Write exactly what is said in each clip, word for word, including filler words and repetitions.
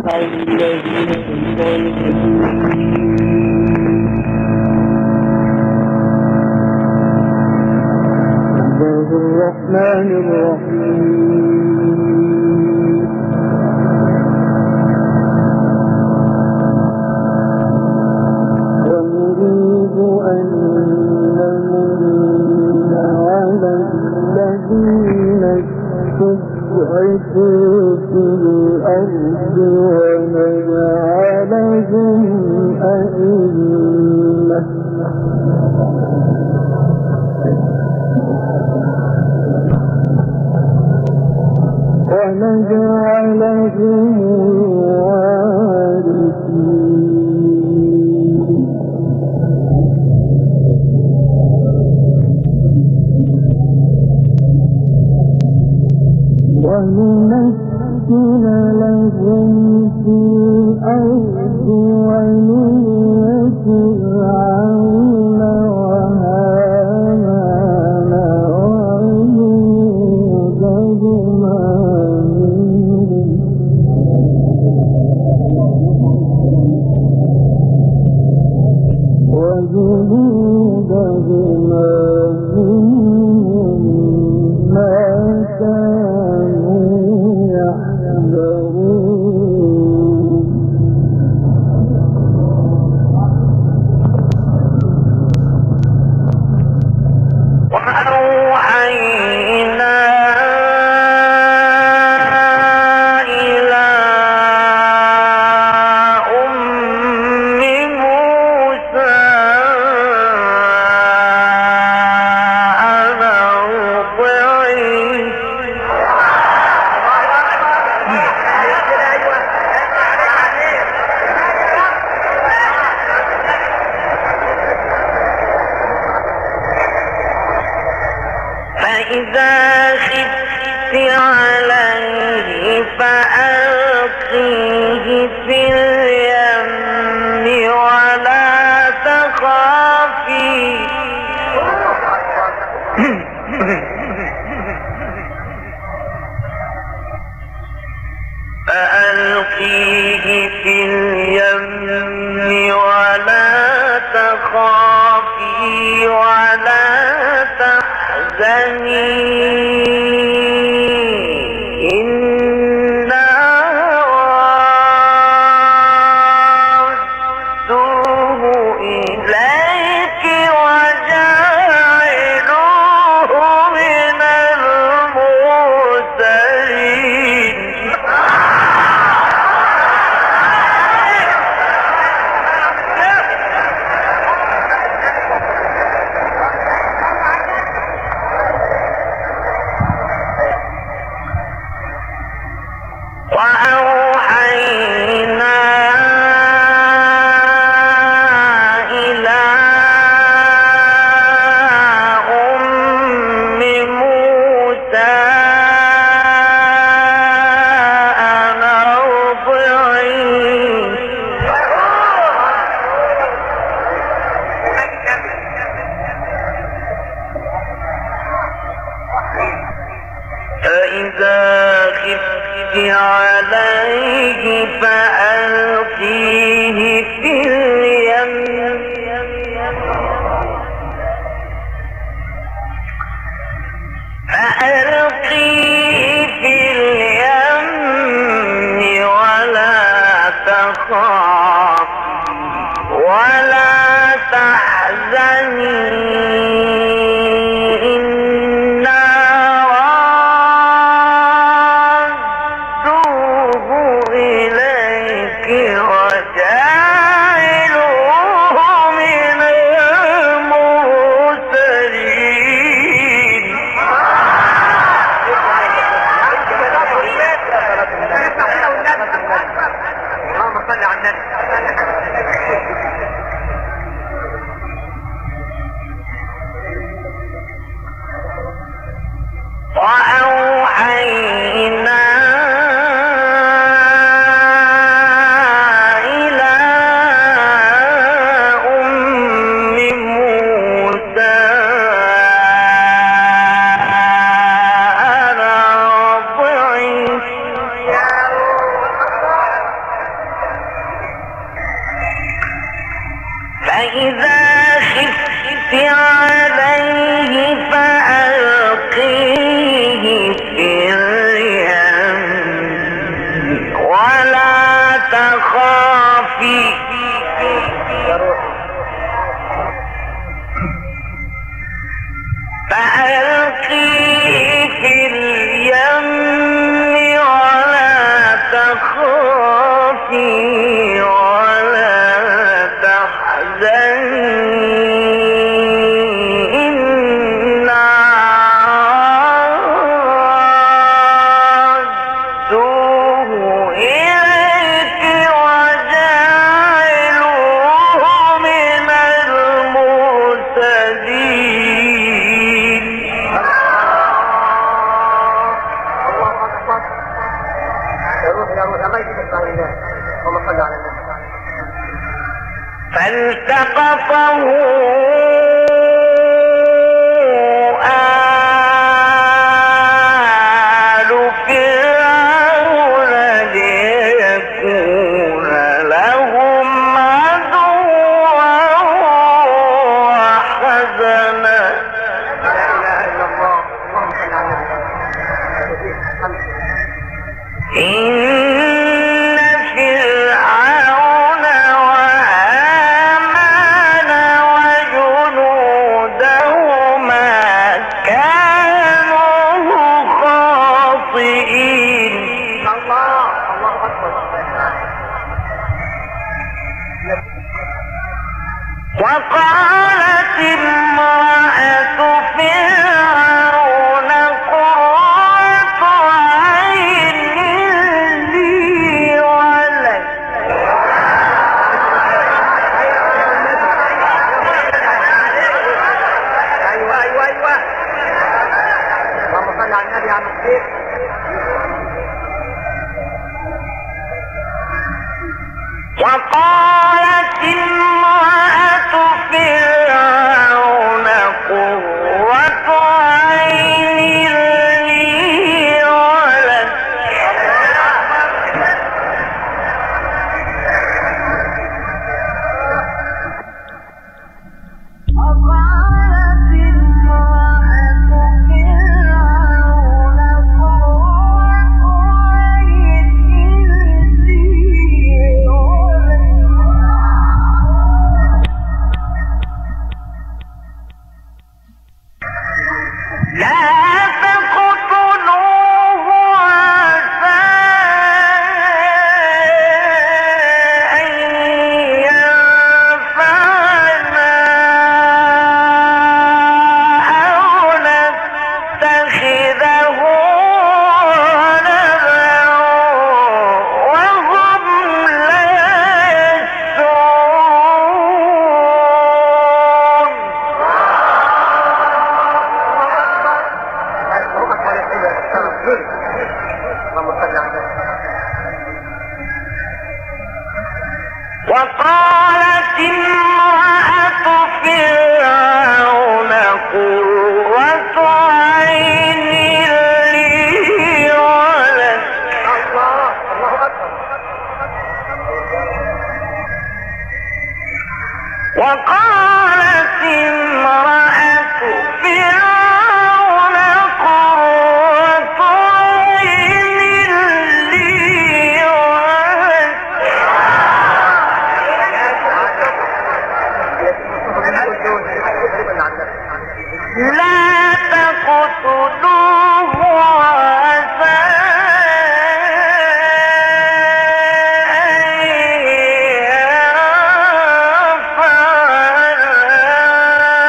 الرحمن الرحيم ونريد أن نمن على الذين استضعفوا في الأرض ونجعلهم أئمة ونجعلهم الوارثين ونمكن لهم في الأرض ونري فرعون وهامان وجنودهما وجنودهما مما كانوا يحذرون وأوحينا إلى أم موسى أن أرضعيه فإذا خفت عليه فألقيه في اليم ولا تخافي فألقيه في اليم ولا تخافي ولا تحزني إنا رادوه إليك وجاعلوه من المرسلين وأوحينا إلى أم موسى أن أرضعيه فإذا خفت عليه فألقيه في اليم فألقيه في اليم ولا تخاف ولا تحزني فإذا خفت عليه فألقيه في اليم ولا تخافي فألقيه في اليم ولا تخافي ولا تحزني إنا رادوه إليك وجاعلوه من المرسلين. الله أكبر. يروح يروح الله يجزيك عن الله. اللهم صل على النبي. فالتقطه آل فرعون ليكون لهم عدوا وحزنا. لا إله إلا الله. اللهم صل على النبي. إن فرعون وهامان وجنودهما كانوا خاطئين. الله الله أكبر. وقالت امرأة فرعون قرة عين لي ولك. أيوة أيوة أيوة. اللهم صل على النبي عم الشيخ. وقالت امرأة فرعون قرة عين لي ولك. وقالت امرأة فرعون قرة عين لي ولك. لا تقتلوه عسى أن ينفعنا أو نتخذه ولدا وهم لا يشعرون. وقالت امرأة فرعون قرة عين لي ولك. الله الله أكبر. وقالت امرأة فرعون قرة عين لي ولك. لا تقتلوه عسى أن ينفعنا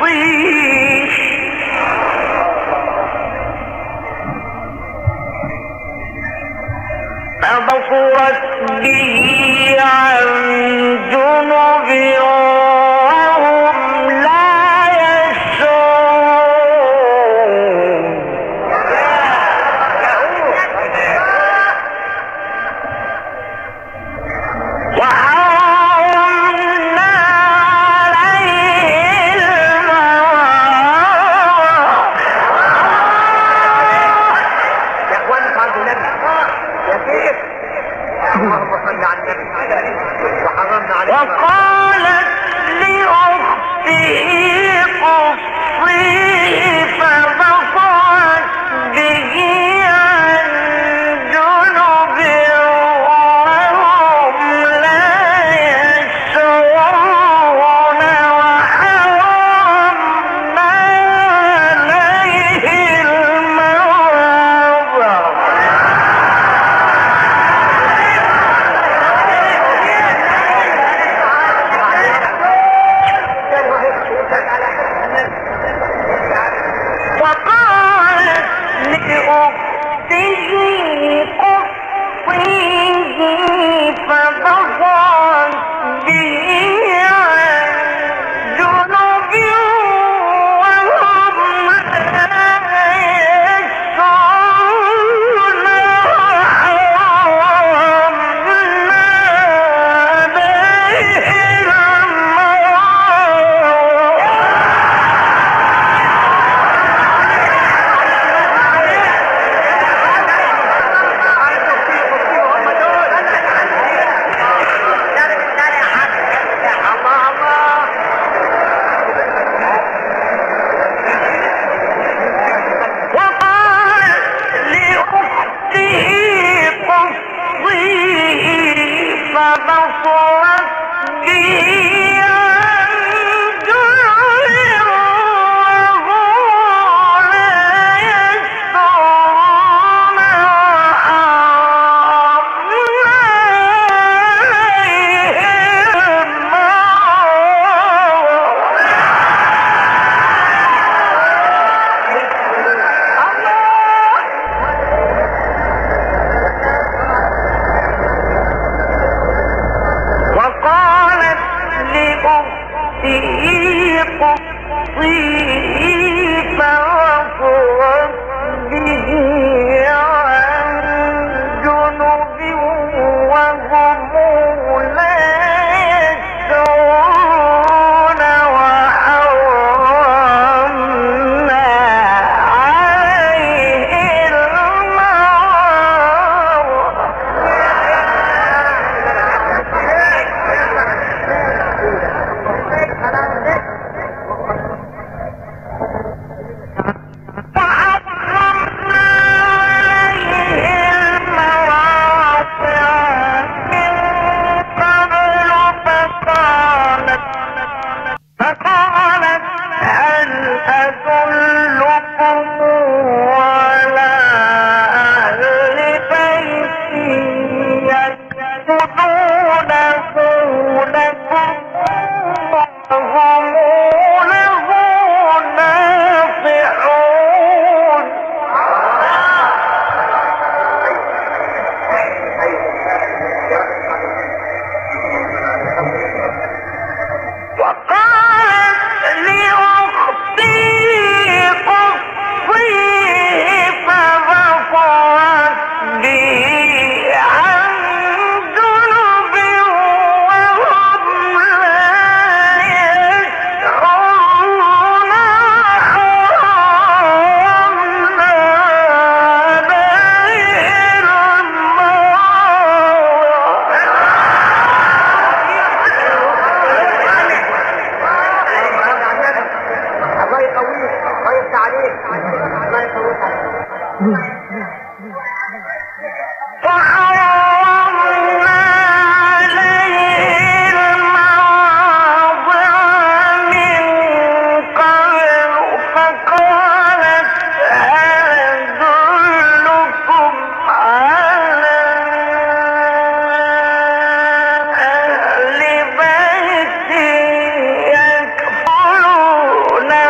فبصرت به عن جنب وهم لا يشعرون وحرمنا عليه المراضع. يا اخواني صلوا النبي يا كيف اللهم صل على النبي وحرمنا عليه وقالت لأخته قصيه فبصرت به عن جنب وهم لا يشعرون وحرمنا عليه المراضع. وقالت لأخته قصيه فبصرت به عن جنب وهم لا يشعرون وحرمنا عليه المراضع. وقالت لأخته قصيه فبصرت به عن جنب وهم لا يشعرون وحرمنا عليه وقالت لأخته قصيه فبصرت به عن جنب وهم لا يشعرون وحرمنا عليه المراضع. وحرمنا عليه المراضع من قبل فقالت فقالت هل أدلكم على أهل بيت يكفلونه لكم وهم له ناصحون. وقالت لأخته قصيه فبصرت به عن جنب وهم لا يشعرون وحرمنا عليه المراضع. الله يقويك الله يفتح عليك الله يقويك وحرمنا عليه المراضع من قبل فقالت هل أدلكم على أهل بيت يكفلونه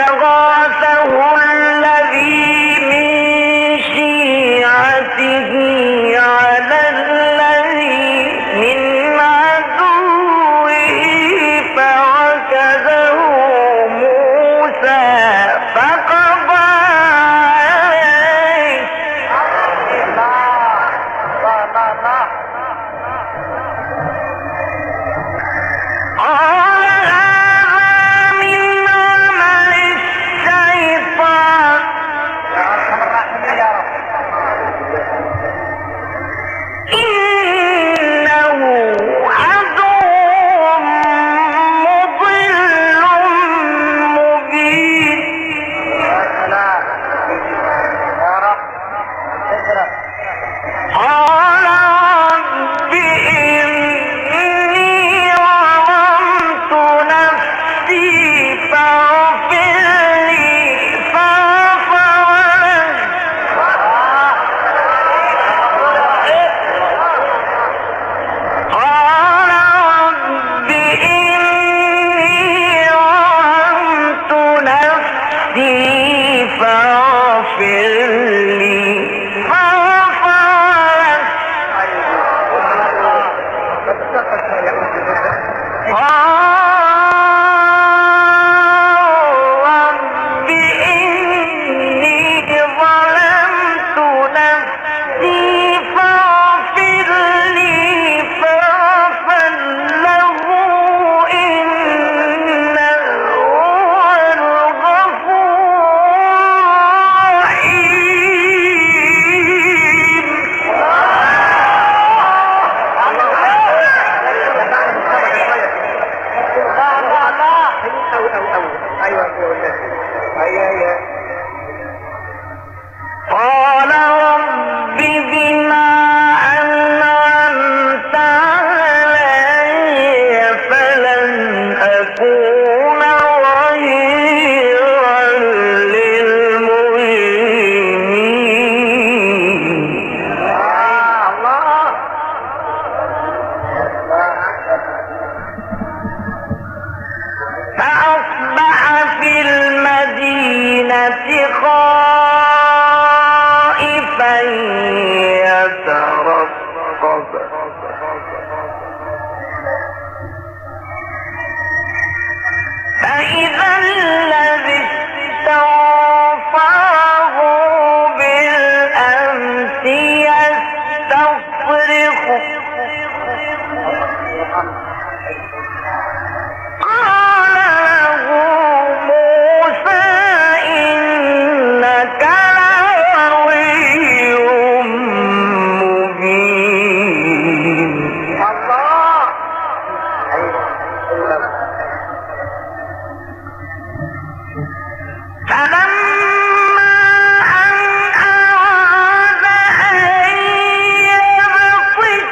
فاستغاثه الذي من شيعته على الذي من عدوه فوكزه موسى فقضى عليه. قال هذا من عمل الشيطان إنه عدو مضل مبين. قال رب إني ظلمت نفسي فاغفر لي فغفر له. قال رب إني ظلمت نفسي فاغفر لي فغفر له. رب إني ظلمت نفسي فاغفر لي فغفر له إنه هو الغفور الرحيم. قال رب بما أنعمت علي فلن أكون ظهيرا للمجرمين. فأصبح في المدينة خائفا يترقب فإذا الذي استنصره بالأمس يستصرخه. قال له موسى إنك لغوي مبين. فلما أن أراد أن يبطش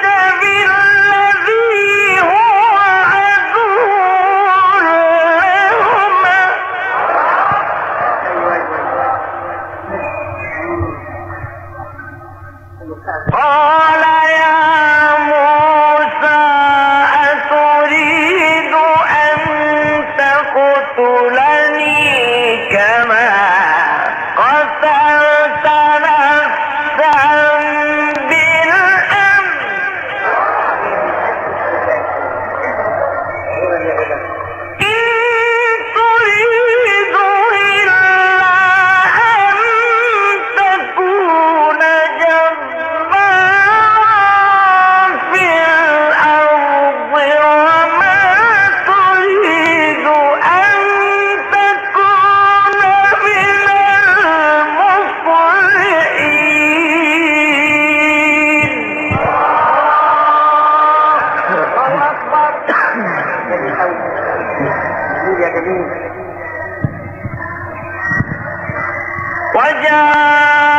بالذي هو عدو لهما قال يا موسى أتريد أن تقتلني كما قتلت نفسا بالأمس إن تريد إلا أن تكون جبارا في الأرض وما تريد أن تكون من المصلحين. وجاء